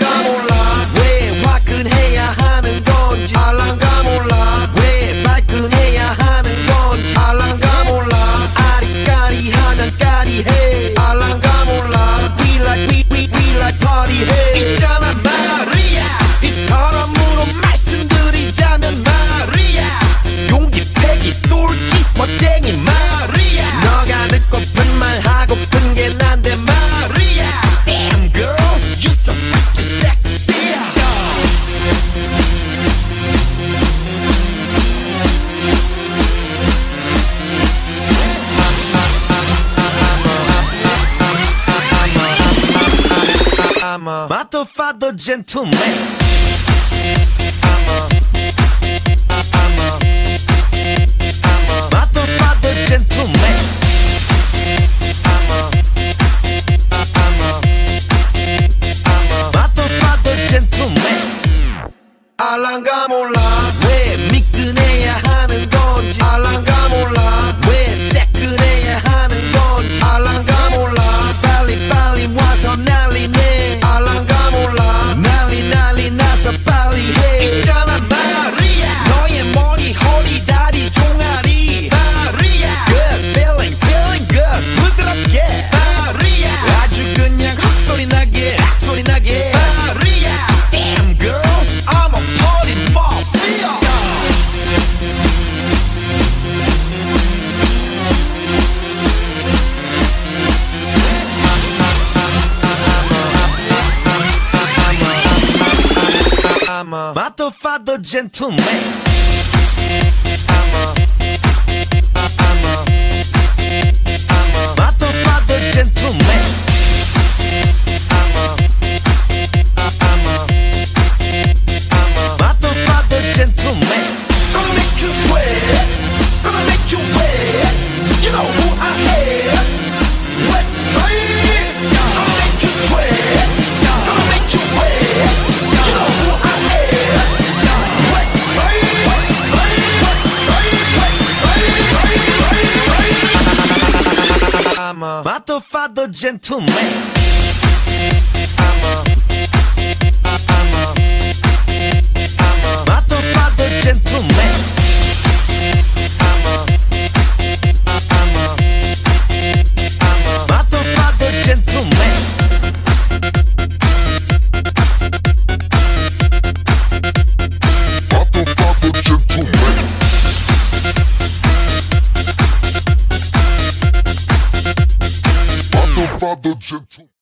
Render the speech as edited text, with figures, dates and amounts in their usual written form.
알란가 몰라 왜 화끈해야 하는 건지 알란가 몰라 왜 발끈해야 하는 건지 알란가 몰라 아리까리하면 까리해 알란가 몰라 We like party 해 있잖아 마리아 이 사람으로 말씀드리자면 마리아 용기 패기 똘끼 멋쟁이 마리아 너가 듣고픈 말 하고픈 게 난데 마리아 Damn girl you so freaking sexy I'm a motherfucker gentleman motherfucker gentleman motherfucker gentleman 알란가 몰라 왜 미끈해야 하는 건지 알란가 몰라 왜 새끈해야 하는 건지 알란가 몰라 빨리 와서 난리네 알란가 몰라 난리 나서 빨리 해 있잖아 마리아 너의 머리 허리 다리 종아리 마리아 Good feeling good 부드럽게 마리아 아주 그냥 헉소리 나게 마리아 Damn girl I'm a party mafia I'm a motherfucker gentleman I'm a motherfucker gentleman I'm a motherfucker gentleman Gonna make you sweat Gonna make you wet You know who I am Let's say it Gonna make you sweat Gonna make you wet You know who I am Let's say it I'm a motherfucker gentleman I'm a motherfucker gentleman I'm a motherfucker gentleman motherfucker gentleman motherfucker gentleman